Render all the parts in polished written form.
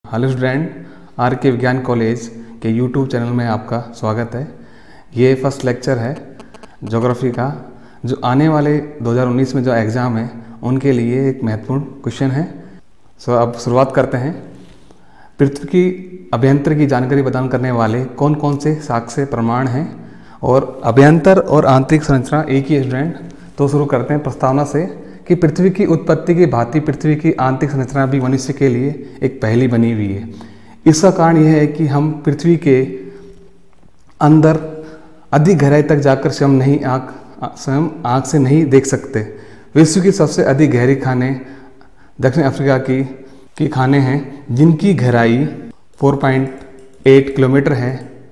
Hello student, are के विज्ञान college के यूट्यूब चैनल में आपका स्वागत है। ये फर्स्ट लेक्चर है ज्योग्राफी का, जो आने वाले 2019 में जो एग्ज़ाम है उनके लिए एक महत्वपूर्ण क्वेश्चन है। अब शुरुआत करते हैं। पृथ्वी की अभ्यंतर की जानकारी प्रदान करने वाले कौन कौन से साक्ष्य प्रमाण हैं, और अभ्यंतर और आंतरिक संरचना एक ही स्टूडेंट। तो शुरू करते हैं प्रस्तावना से कि पृथ्वी की उत्पत्ति की भांति पृथ्वी की आंतरिक संरचना भी मनुष्य के लिए एक पहेली बनी हुई है। इसका कारण यह है कि हम पृथ्वी के अंदर अधिक गहराई तक जाकर स्वयं आँख से नहीं देख सकते। विश्व की सबसे अधिक गहरी खाने दक्षिण अफ्रीका की खाने हैं, जिनकी गहराई 4.8 किलोमीटर है।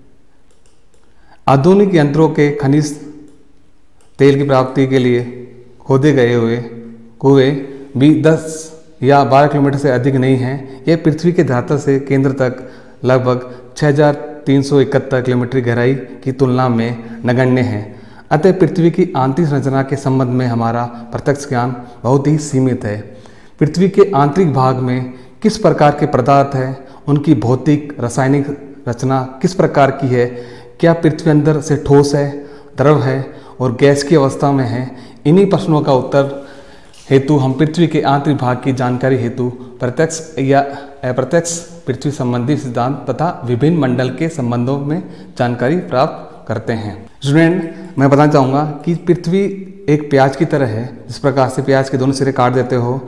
आधुनिक यंत्रों के खनिज तेल की प्राप्ति के लिए खोदे गए हुए कुएं भी 10 या 12 किलोमीटर से अधिक नहीं हैं। यह पृथ्वी के धरातल से केंद्र तक लगभग 6371 किलोमीटर गहराई की तुलना में नगण्य है। अतः पृथ्वी की आंतरिक संरचना के संबंध में हमारा प्रत्यक्ष ज्ञान बहुत ही सीमित है। पृथ्वी के आंतरिक भाग में किस प्रकार के पदार्थ हैं, उनकी भौतिक रासायनिक रचना किस प्रकार की है, क्या पृथ्वी अंदर से ठोस है, द्रव है और गैस की अवस्था में है। इन्हीं प्रश्नों का उत्तर हेतु हम पृथ्वी के आंतरिक भाग की जानकारी हेतु प्रत्यक्ष या अप्रत्यक्ष पृथ्वी संबंधी सिद्धांत तथा विभिन्न मंडल के संबंधों में जानकारी प्राप्त करते हैं। स्टूडेंट, मैं बताना चाहूँगा कि पृथ्वी एक प्याज की तरह है। जिस प्रकार से प्याज के दोनों सिरे काट देते हो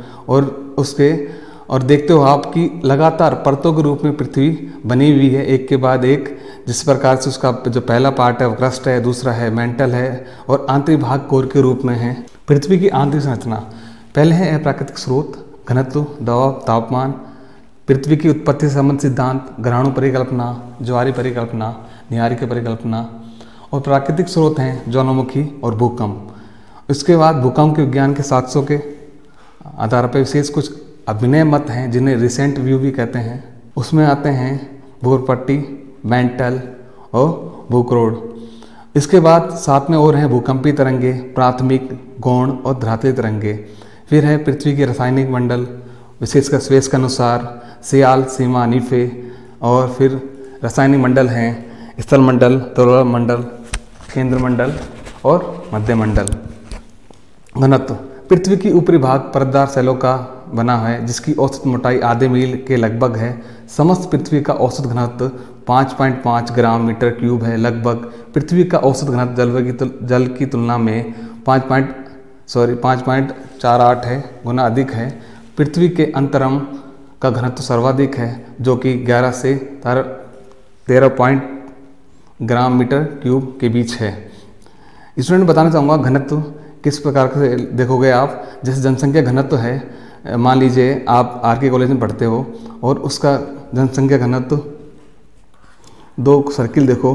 और देखते हो आप कि लगातार परतों के रूप में पृथ्वी बनी हुई है, एक के बाद एक। जिस प्रकार से उसका जो पहला पार्ट है वो क्रस्ट है, दूसरा है मेंटल है और आंतरिक भाग कोर के रूप में है। पृथ्वी की आंतरिक संरचना पहले है प्राकृतिक स्रोत, घनत्व, दबाव, तापमान, पृथ्वी की उत्पत्ति से संबंधित सिद्धांत, ग्रहणों परिकल्पना, ज्वारीय परिकल्पना, न्यायिक परिकल्पना। और प्राकृतिक स्रोत हैं ज्वालामुखी और भूकंप। इसके बाद भूकंप के विज्ञान के साक्ष्यों के आधार पर विशेष कुछ अभिनय मत हैं, जिन्हें रिसेंट व्यू भी कहते हैं। उसमें आते हैं भूरपट्टी, मेंटल और भूक्रोड़। इसके बाद साथ में और हैं भूकंपीय तरंगे, प्राथमिक, गौण और धरातलीय तरंगे। फिर है पृथ्वी के रासायनिक मंडल, विशेषकर स्वेस के अनुसार सियाल, सीमा, नीफे। और फिर रासायनिक मंडल हैं स्थल मंडल, ध्रुव मंडल, केंद्र मंडल और मध्य मंडल। घनत्व पृथ्वी की ऊपरी भाग परतदार सेलों का बना है, जिसकी औसत मोटाई आधे मील के लगभग है। समस्त पृथ्वी का औसत घनत्व 5.5 ग्राम मीटर क्यूब है। लगभग पृथ्वी का औसत घनत्व जल की तुलना में 5.48 है गुना अधिक है। पृथ्वी के अंतरम का घनत्व सर्वाधिक है, जो कि 11 से 13 ग्राम मीटर क्यूब के बीच है। स्टूडेंट, बताना चाहूँगा घनत्व किस प्रकार से देखोगे आप। जैसे जनसंख्या घनत्व है, मान लीजिए आप आर के कॉलेज में पढ़ते हो और उसका जनसंख्या घनत्व, दो सर्किल देखो,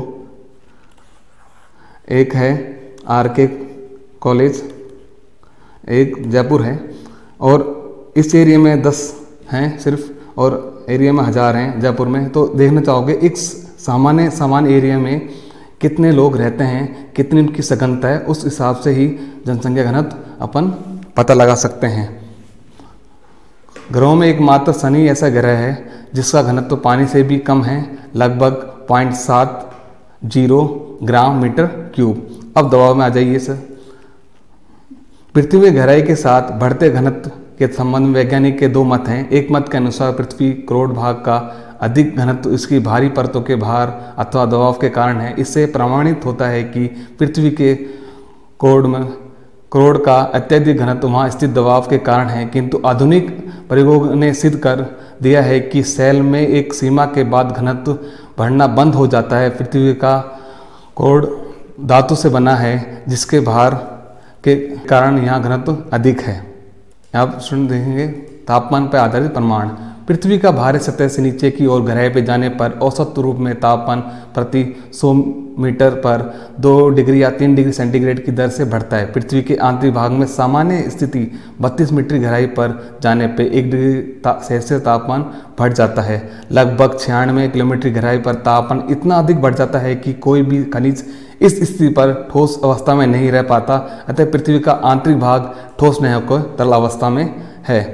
एक है आर के कॉलेज, एक जयपुर है, और इस एरिया में 10 हैं सिर्फ, और एरिया में 1000 हैं जयपुर में। तो देखना चाहोगे एक सामान्य एरिया में कितने लोग रहते हैं, कितनी उनकी सघनता है, उस हिसाब से ही जनसंख्या घनत्व अपन पता लगा सकते हैं। ग्रहों में एकमात्र शनि ऐसा ग्रह है जिसका घनत्व पानी से भी कम है, लगभग 0.70 ग्राम मीटर क्यूब। अब दबाव में आ जाइए सर। पृथ्वी की गहराई के साथ बढ़ते घनत्व के संबंध में वैज्ञानिक के दो मत हैं। एक मत के अनुसार पृथ्वी करोड़ भाग का अधिक घनत्व इसकी भारी परतों के भार अथवा दबाव के कारण है। इससे प्रमाणित होता है कि पृथ्वी के करोड़ का अत्यधिक घनत्व वहाँ स्थित दबाव के कारण है। किंतु आधुनिक प्रयोगों ने सिद्ध कर दिया है कि सेल में एक सीमा के बाद घनत्व बढ़ना बंद हो जाता है। पृथ्वी का करोड़ धातु से बना है, जिसके भार के कारण यहाँ घनत्व अधिक है। आप स्टूडेंट देखेंगे तापमान पर आधारित प्रमाण। पृथ्वी का भारी सतह से नीचे की ओर गहराई पे जाने पर औसत रूप में तापमान प्रति 100 मीटर पर 2 डिग्री या 3 डिग्री सेंटीग्रेड की दर से बढ़ता है। पृथ्वी के आंतरिक भाग में सामान्य स्थिति 32 मीटर गहराई पर जाने पे 1 डिग्री सेल्सियस तापमान बढ़ जाता है। लगभग 96 किलोमीटर गहराई पर तापमान इतना अधिक बढ़ जाता है कि कोई भी खनिज इस स्थिति पर ठोस अवस्था में नहीं रह पाता। अतः पृथ्वी का आंतरिक भाग ठोस नहीं होकर तरल अवस्था में है।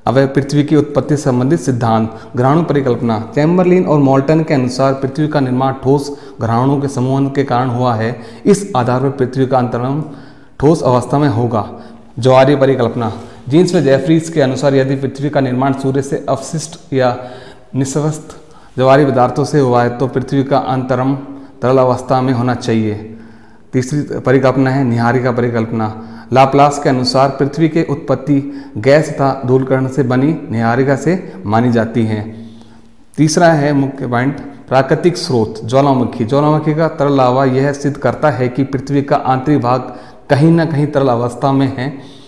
अब है पृथ्वी की उत्पत्ति संबंधित सिद्धांत। ग्रहाणु परिकल्पना। चैम्बरलिन और मोल्टन के अनुसार पृथ्वी का निर्माण ठोस ग्रहाणुओं के समूह के कारण हुआ है। इस आधार पर पृथ्वी का अंतरिक्ष ठोस अवस्था में होगा। ज्वारीय परिकल्पना। जीन्स में जेफरीज के अनुसार यदि पृथ्वी का निर्माण सूर्य से अवशिष्ट या निस्वस्त ज्वारीय पदार्थों से हुआ है तो पृथ्वी का अंतरम तरल अवस्था में होना चाहिए। तीसरी परिकल्पना है निहारिका परिकल्पना। लाप्लास के अनुसार पृथ्वी के उत्पत्ति गैस तथा धूलकण से बनी निहारिका से मानी जाती है। तीसरा है मुख्य पॉइंट प्राकृतिक स्रोत। ज्वालामुखी। ज्वालामुखी का तरल लावा यह सिद्ध करता है कि पृथ्वी का आंतरिक भाग कहीं न कहीं तरल अवस्था में है।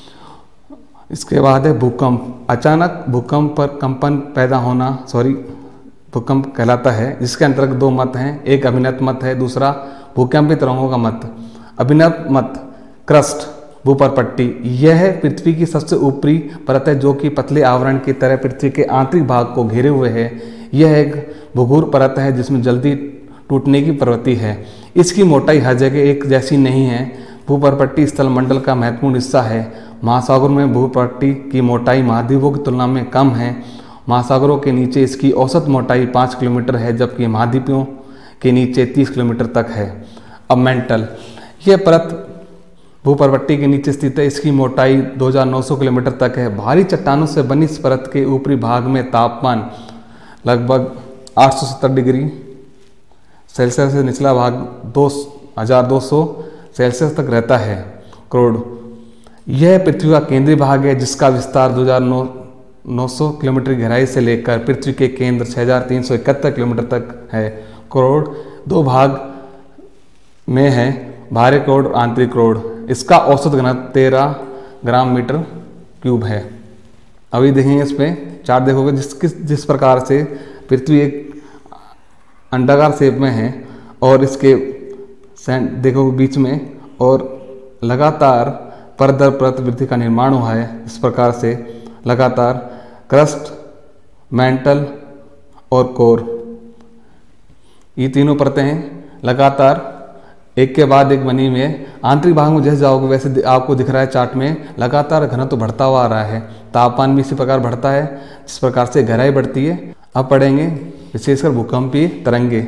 इसके बाद है भूकंप। अचानक भूकंप पर कंपन पैदा होना भूकंप कहलाता है, जिसके अंतर्गत दो मत हैं, एक अभिनव मत है, दूसरा भूकंपीय तरंगों का मत। अभिनव मत क्रस्ट भूपरपट्टी यह पृथ्वी की सबसे ऊपरी परत है जो कि पतले आवरण की तरह पृथ्वी के आंतरिक भाग को घेरे हुए है। यह एक भूगुर परत है जिसमें जल्दी टूटने की प्रवृत्ति है। इसकी मोटाई हर जगह एक जैसी नहीं है। भूपरपट्टी स्थल मंडल का महत्वपूर्ण हिस्सा है। महासागरों में भूपट्टी की मोटाई महाद्वीपों की तुलना में कम है। महासागरों के नीचे इसकी औसत मोटाई 5 किलोमीटर है, जबकि महाद्वीपों के नीचे 30 किलोमीटर तक है। अब मेंटल यह परत भूपरपट्टी के नीचे स्थित है। इसकी मोटाई 2900 किलोमीटर तक है। भारी चट्टानों से बनी इस परत के ऊपरी भाग में तापमान लगभग 870 डिग्री सेल्सियस से निचला भाग 2200 सेल्सियस तक रहता है। क्रोड यह पृथ्वी का केंद्रीय भाग है जिसका विस्तार 2900 किलोमीटर गहराई से लेकर पृथ्वी के केंद्र 6371 किलोमीटर तक है। क्रोड दो भाग में है, बाहरी क्रोड और आंतरिक क्रोड। इसका औसत घनत्व 13 ग्राम मीटर क्यूब है। अभी देखेंगे इस पे चार्ट देखोगे जिस प्रकार से पृथ्वी एक अंडाकार शेप में है और इसके देखो बीच में और लगातार परत दर परत पृथ्वी का निर्माण हुआ है। इस प्रकार से लगातार क्रस्ट, मेंटल और कोर ये तीनों परतें हैं लगातार एक के बाद एक बनी हुई है। आंतरिक भाग में जैसे जाओगे वैसे आपको दिख रहा है चार्ट में लगातार घनत्व बढ़ता हुआ आ रहा है। तापमान भी इसी प्रकार बढ़ता है जिस प्रकार से गहराई बढ़ती है। अब पढ़ेंगे विशेषकर भूकंपीय तरंगे,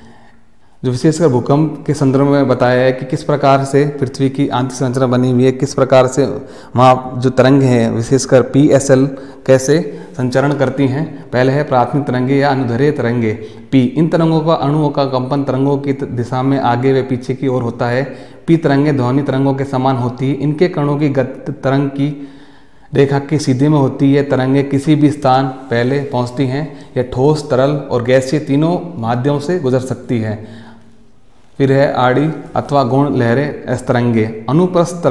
जो विशेषकर भूकंप के संदर्भ में बताया है कि किस प्रकार से पृथ्वी की आंतरिक संरचना बनी हुई है, किस प्रकार से वहाँ जो तरंग हैं विशेषकर PSL कैसे संचरण करती हैं। पहले है प्राथमिक तरंगे या अनुदैर्ध्य तरंगे। P इन तरंगों का अणुओं का कंपन तरंगों की दिशा में आगे व पीछे की ओर होता है। P तरंगे ध्वनि तरंगों के समान होती है। इनके कणों की गति तरंग की रेखा के सीधे में होती है। तरंगे किसी भी स्थान पहले पहुँचती हैं। यह ठोस, तरल और गैसीय तीनों माध्यमों से गुजर सकती है। फिर है आड़ी अथवा गौण लहरें एस तरंगे। अनुप्रस्थ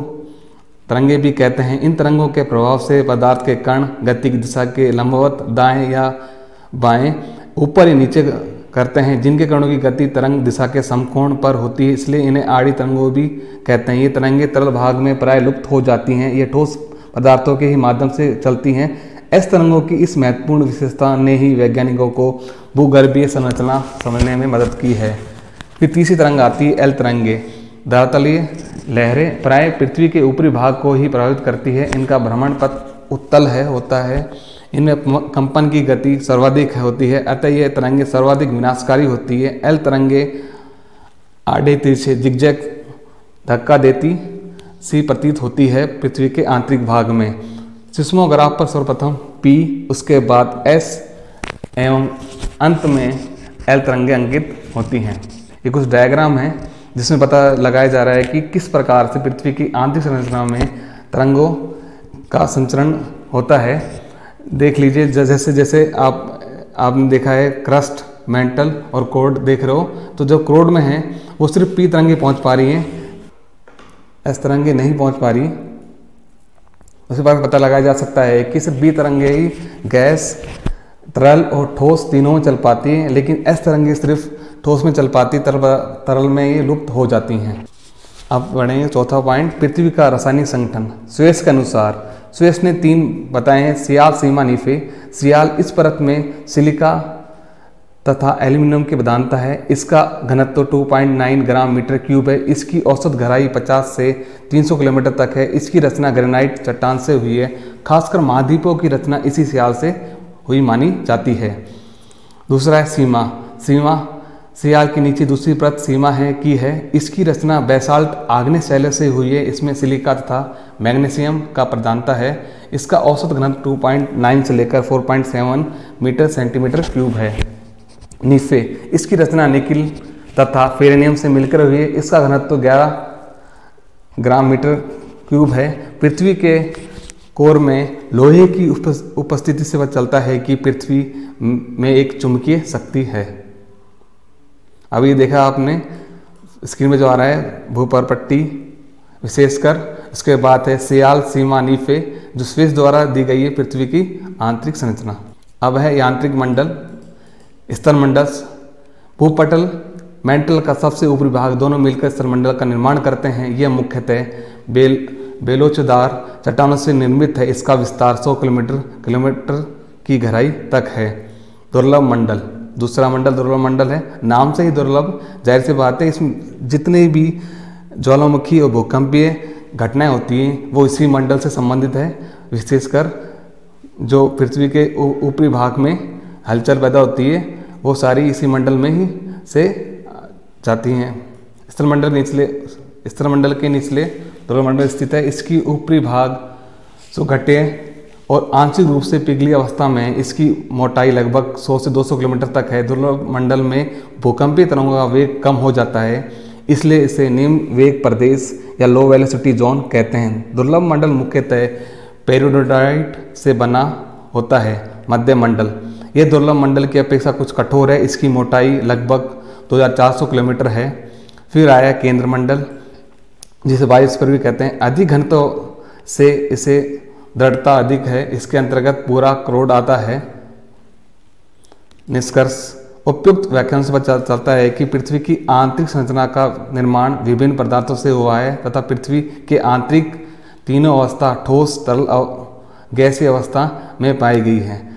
तरंगे भी कहते हैं। इन तरंगों के प्रभाव से पदार्थ के कण गति की दिशा के लंबवत दाएं या बाएं, ऊपर या नीचे करते हैं। जिनके कणों की गति तरंग दिशा के समकोण पर होती है इसलिए इन्हें आड़ी तरंगों भी कहते हैं। ये तरंगे तरल भाग में प्राय लुप्त हो जाती हैं। ये ठोस पदार्थों के ही माध्यम से चलती हैं। एस तरंगों की इस महत्वपूर्ण विशेषता ने ही वैज्ञानिकों को भूगर्भीय संरचना समझने में मदद की है। फिर तीसरी तरंग आती है एल तरंगे। धरातलीय लहरें प्राय पृथ्वी के ऊपरी भाग को ही प्रभावित करती है। इनका भ्रमण पथ उत्तल होता है। इनमें कंपन की गति सर्वाधिक होती है, अतः ये तरंगे सर्वाधिक विनाशकारी होती है। एल तरंगे आड़े तिरछे जिगजैग धक्का देती सी प्रतीत होती है पृथ्वी के आंतरिक भाग में। सिस्मोग्राफ पर सर्वप्रथम P, उसके बाद S एवं अंत में एल तरंगे अंकित होती हैं। ये कुछ डायग्राम है जिसमें पता लगाया जा रहा है कि किस प्रकार से पृथ्वी की आंतरिक संरचना में तरंगों का संचरण होता है। देख लीजिए जैसे जैसे आपने देखा है क्रस्ट, मेंटल और क्रोड देख रहे हो, तो जो क्रोड में है वो सिर्फ P तरंगे पहुंच पा रही हैं, S तरंगे नहीं पहुंच पा रही। उसके बाद पता लगाया जा सकता है कि सिर्फ B तरंगे ही गैस, तरल और ठोस तीनों में चल पाती हैं, लेकिन S तरंगे सिर्फ ठोस में चल पाती, तरल में ये लुप्त हो जाती हैं। अब बढ़ेंगे चौथा पॉइंट, पृथ्वी का रासायनिक संगठन। स्वेस के अनुसार स्वेस ने 3 बताए हैं। सियाल, सीमा, निफे। सियाल इस परत में सिलिका तथा एल्यूमिनियम की प्रधानता है। इसका घनत्व 2.9 ग्राम मीटर क्यूब है। इसकी औसत गहराई 50 से 300 किलोमीटर तक है। इसकी रचना ग्रेनाइट चट्टान से हुई है। खासकर महाद्वीपों की रचना इसी सियाल से हुई मानी जाती है। दूसरा है सीमा। सीमा सियाल के नीचे दूसरी परत सीमा है इसकी रचना बेसाल्ट आग्नेय शैल से हुई है। इसमें सिलिका तथा मैग्नीशियम का प्रधानता है। इसका औसत घनत्व 2.9 से लेकर 4.7 मीटर सेंटीमीटर क्यूब है। नीफे, इसकी रचना निकिल तथा फेरेनियम से मिलकर हुई है। इसका घनत्व 11 ग्राम मीटर क्यूब है। पृथ्वी के कोर में लोहे की उपस्थिति से पता चलता है कि पृथ्वी में एक चुंबकीय शक्ति है। अभी देखा आपने स्क्रीन में जो आ रहा है भूपर्पट्टी विशेषकर, उसके बाद है सियाल, सीमा, नीफे जो स्विस द्वारा दी गई है पृथ्वी की आंतरिक संरचना। अब है यांत्रिक मंडल, स्तर मंडल। भूपटल मेंटल का सबसे ऊपरी भाग दोनों मिलकर स्तर मंडल का निर्माण करते हैं। यह मुख्यतः बेलोचदार चट्टानों से निर्मित है। इसका विस्तार 100 किलोमीटर की गहराई तक है। दुर्लभ मंडल, दूसरा मंडल दुर्लभ मंडल है। नाम से ही दुर्लभ, जाहिर सी बात है इसमें जितने भी ज्वालामुखी और भूकंपीय घटनाएं होती हैं वो इसी मंडल से संबंधित है। विशेषकर जो पृथ्वी के ऊपरी भाग में हलचल पैदा होती है वो सारी इसी मंडल में ही से जाती हैं। स्थलमंडल के निचले दुर्लभ मंडल स्थित है। इसकी ऊपरी भाग सुघटे और आंशिक रूप से पिघली अवस्था में है। इसकी मोटाई लगभग 100 से 200 किलोमीटर तक है। दुर्लभ मंडल में भूकंपीय तरंगों का वेग कम हो जाता है, इसलिए इसे निम्न वेग प्रदेश या लो वेलोसिटी जोन कहते हैं। दुर्लभ मंडल मुख्यतः पेरिडोनाइट से बना होता है। मध्य मंडल, यह दुर्लभ मंडल की अपेक्षा कुछ कठोर है। इसकी मोटाई लगभग 2400 किलोमीटर है। फिर आया केंद्र मंडल, जिसे बायोस्फीयर भी कहते हैं। अधिक घनत्व से इसे दृढ़ता अधिक है। इसके अंतर्गत पूरा क्रोड आता है। निष्कर्ष, उपयुक्त व्याख्यान से पता चलता है कि पृथ्वी की आंतरिक संरचना का निर्माण विभिन्न पदार्थों से हुआ है तथा पृथ्वी के आंतरिक तीनों अवस्था ठोस, तरल और गैसीय अवस्था में पाई गई है।